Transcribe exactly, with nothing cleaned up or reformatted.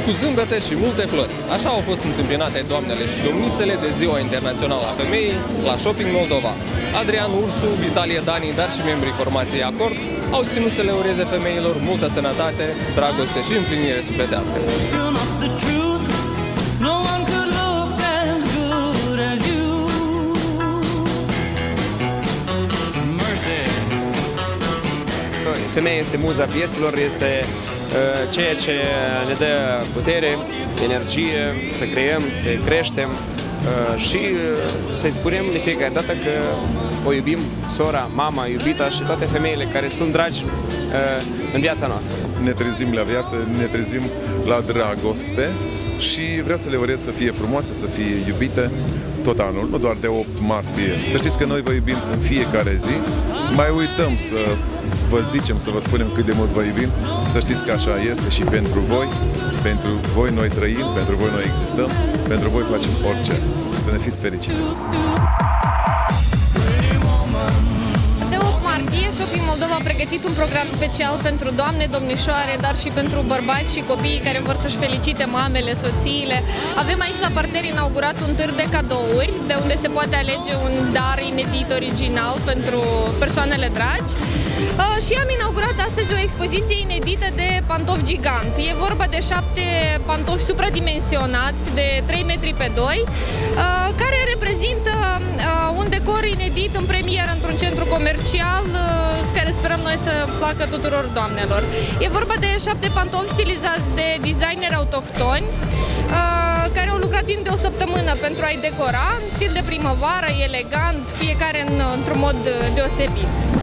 cu zâmbete și multe flori. Așa au fost întâmpinate doamnele și domnițele de Ziua Internațională a Femeii la Shopping Moldova. Adrian Ursu, Vitalie Dani, dar și membrii formației Acord au ținut să le ureze femeilor multă sănătate, dragoste și împlinire sufletească. Femeia este muza vieților, este uh, ceea ce ne dă putere, energie, să creăm, să creștem uh, și uh, să-i spunem de fiecare dată că o iubim, sora, mama, iubita și toate femeile care sunt dragi uh, în viața noastră. Ne trezim la viață, ne trezim la dragoste și vreau să le urez să fie frumoase, să fie iubite tot anul, nu doar de opt martie. Să știți că noi vă iubim în fiecare zi, mai uităm să vă zicem, să vă spunem cât de mult vă iubim, să știți că așa este și pentru voi, pentru voi noi trăim, pentru voi noi existăm, pentru voi facem orice. Să ne fiți fericite! De opt martie, Shopping Moldova a pregătit un program special pentru doamne, domnișoare, dar și pentru bărbați și copiii care vor să-și felicite mamele, soțiile. Avem aici la parter inaugurat un târg de cadouri, de unde se poate alege un dar inedit original pentru persoanele dragi. Uh, și am inaugurat astăzi o expoziție inedită de pantofi gigant. E vorba de șapte pantofi supradimensionați de trei metri pe doi, uh, care reprezintă uh, un decor inedit în premieră într-un centru comercial, uh, care sperăm noi să placă tuturor doamnelor. E vorba de șapte pantofi stilizați de designeri autohtoni, uh, care au lucrat timp de o săptămână pentru a-i decora în stil de primăvară, elegant, fiecare în, într-un mod deosebit.